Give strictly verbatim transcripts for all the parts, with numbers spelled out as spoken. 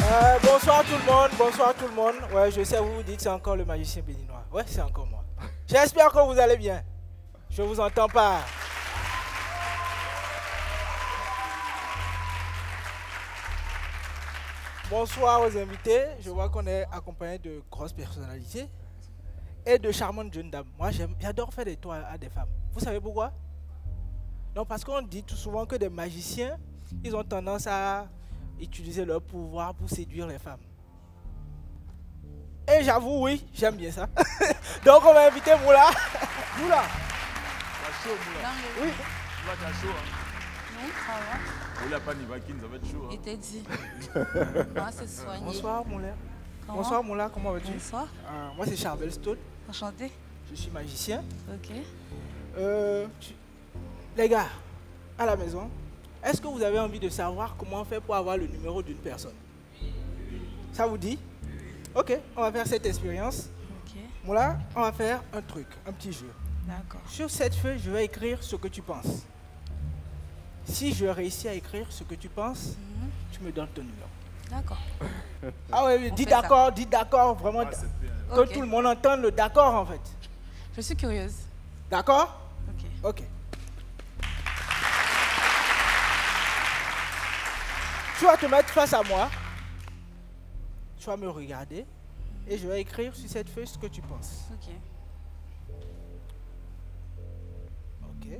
Euh, bonsoir tout le monde, bonsoir tout le monde. Ouais, je sais, vous vous dites c'est encore le magicien béninois. Ouais, c'est encore moi. J'espère que vous allez bien. Je vous entends pas. Bonsoir aux invités. Je vois qu'on est accompagné de grosses personnalités et de charmantes jeunes dames. Moi, j'adore faire des tours à, à des femmes. Vous savez pourquoi? Non, parce qu'on dit tout souvent que des magiciens, ils ont tendance à utiliser leur pouvoir pour séduire les femmes. Et j'avoue, oui, j'aime bien ça. Donc, on va inviter Moula. Moula. T'as chaud, Moula. Oui. Moula, t'as chaud, hein? Non, ça va. Moula, pas Nivakin, ça va être chaud. Hein? Il t'a dit. Moi, c'est soigné. Bonsoir, Moula. Comment? Bonsoir, Moula, comment vas-tu? Bonsoir. Euh, moi, c'est Charbel Stone. Enchanté. Je suis magicien. Ok. Euh, tu... Les gars, à la maison, est-ce que vous avez envie de savoir comment faire pour avoir le numéro d'une personne? Ça vous dit? Ok, on va faire cette expérience. Ok. Moula, on va faire un truc, un petit jeu. D'accord. Sur cette feuille, je vais écrire ce que tu penses. Si je réussis à écrire ce que tu penses, Mhm. tu me donnes ton numéro. D'accord. Ah oui, On dis fait ça. d'accord, dis d'accord, vraiment, Ah, c'est bien. que Ok. tout le monde entende le d'accord en fait. Je suis curieuse. D'accord? Ok. Ok. Tu vas te mettre face à moi, tu vas me regarder et je vais écrire sur cette feuille ce que tu penses. Ok. Ok.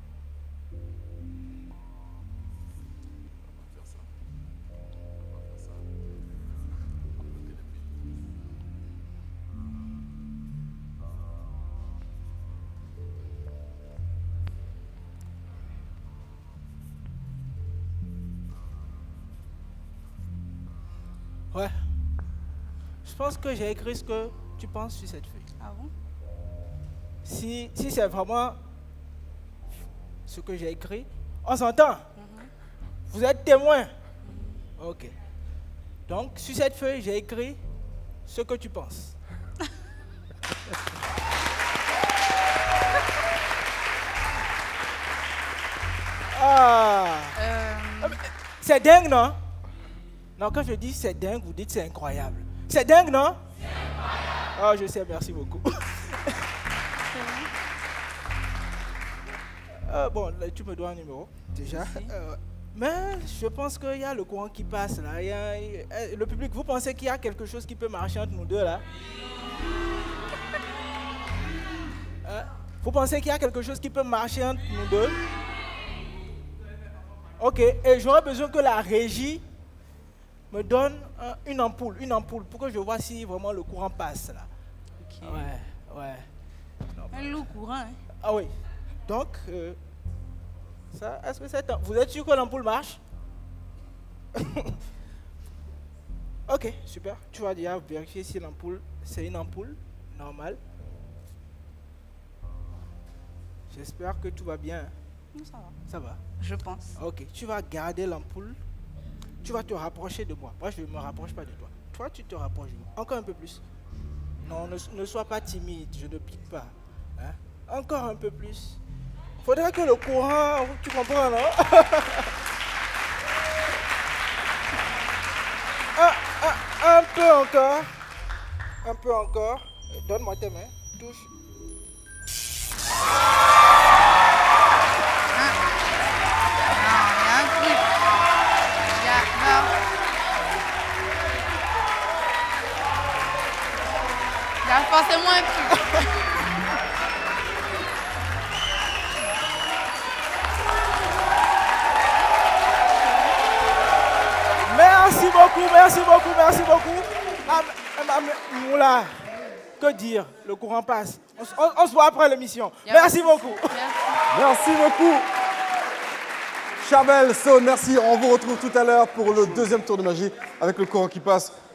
Ouais. Je pense que j'ai écrit ce que tu penses sur cette feuille. Ah bon? Si, si c'est vraiment ce que j'ai écrit, on s'entend. Vous êtes témoin. Ok. Donc, sur cette feuille, j'ai écrit ce que tu penses. Ah. Euh, C'est dingue, non? Non, quand je dis c'est dingue, vous dites c'est incroyable. C'est dingue, non? C'est incroyable. Oh, je sais, merci beaucoup. Euh, bon, là, tu me dois un numéro, déjà. Euh, mais je pense qu'il y a le courant qui passe, là. Il y a- il- euh, le public, vous pensez qu'il y a quelque chose qui peut marcher entre nous deux, là? Hein? Vous pensez qu'il y a quelque chose qui peut marcher entre nous deux? Ok, et j'aurais besoin que la régie me donne un- une ampoule, une ampoule, pour que je vois si vraiment le courant passe, là. ok. Ouais, ouais. Un loup courant, hein? Ah oui. Donc, euh, ça, est-ce que c'est... Vous êtes sûr que l'ampoule marche? Ok, super. Tu vas déjà vérifier si l'ampoule, c'est une ampoule normale. J'espère que tout va bien. Non, ça va. Ça va. Je pense. Ok, tu vas garder l'ampoule. Tu vas te rapprocher de moi. Moi, je ne me rapproche pas de toi. Toi, tu te rapproches de moi. Encore un peu plus. Non, ne, ne sois pas timide. Je ne pique pas. Hein? Encore un peu plus. Faudrait que le courant... Tu comprends, non? un, un, un peu encore. Un peu encore. Donne-moi tes mains. Touche. Non, il y a un truc. Il y a... Non. Il y a forcément un truc. Merci beaucoup, merci beaucoup, merci beaucoup. Ah, mais- ah, mais- Moula, que dire? Le courant passe. On, s- on- on se voit après l'émission. Y a pas Merci de beaucoup. souci. Merci. Merci beaucoup. Charbel, Stone, merci. On vous retrouve tout à l'heure pour le deuxième tour de magie avec le courant qui passe.